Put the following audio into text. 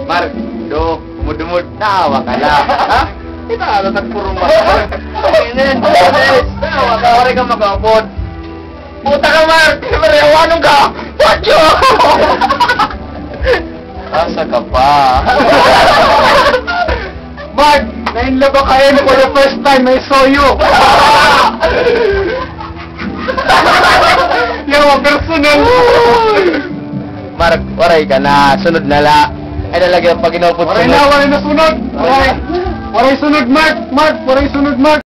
Mark, do, umud-umud, tawa ka lang. Ha? Kita ano tagpurong ba? Inin, tawa ka, wala ka mag-abot. Puta ka, Mark! Marewanong ka! Wacho! Asa ka pa? Mark! Na-inlove ako kayo for the first time I saw you! Yawa, personal! Mark, waray ka na. Sunod na la. Ay nalagyan pag inupot sunod. Waray na sunod! Waray sunod, Mark! Mark, waray sunod, Mark!